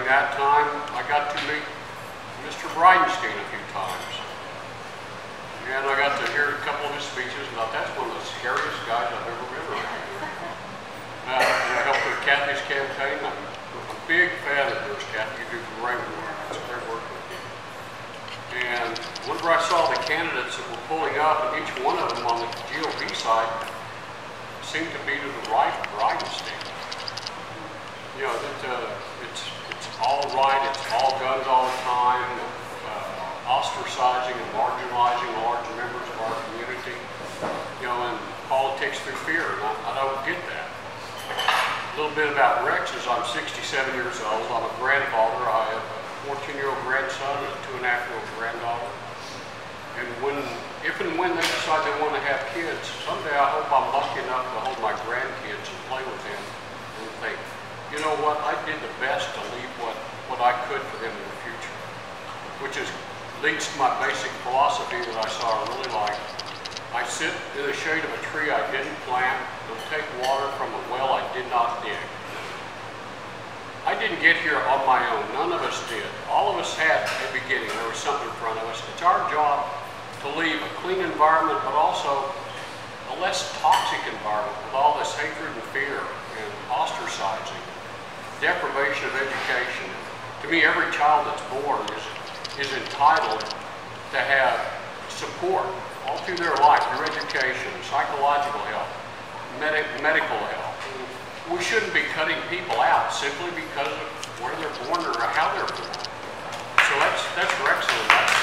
that time, I got to meet Mr. Bridenstine a few times. And I got to hear a couple of his speeches, and I thought that's one of the scariest guys I've ever been around. And I helped with Kathy's campaign. I'm a big fan of yours, Kathy. You do great work. It's great work with you. And whenever I saw the candidates that were pulling up, and each one of them on the GOP side seemed to be to the right of Bridenstine. You know, that it's all right, it's all guns all the time, ostracizing and marginalizing large members of our community, you know, and politics through fear, and I don't get that. A little bit about Rex is I'm 67 years old, I'm a grandfather, I have a 14-year-old grandson and a 2.5-year-old granddaughter, and if and when they decide they want to have kids, someday I hope I'm lucky enough to hold my grandkids and play with them and think, you know what, I did the best to leave what I could for them in the future, which leads to my basic philosophy that I saw I really like. I sit in the shade of a tree I didn't plant, and take water from a well I did not dig. I didn't get here on my own, none of us did. All of us had a beginning, there was something in front of us. It's our job to leave a clean environment, but also a less toxic environment with all this hatred and fear and ostracizing, deprivation of education. To me, every child that's born is entitled to have support all through their life, through education, psychological help, medical help. We shouldn't be cutting people out simply because of where they're born or how they're born. So that's Rex.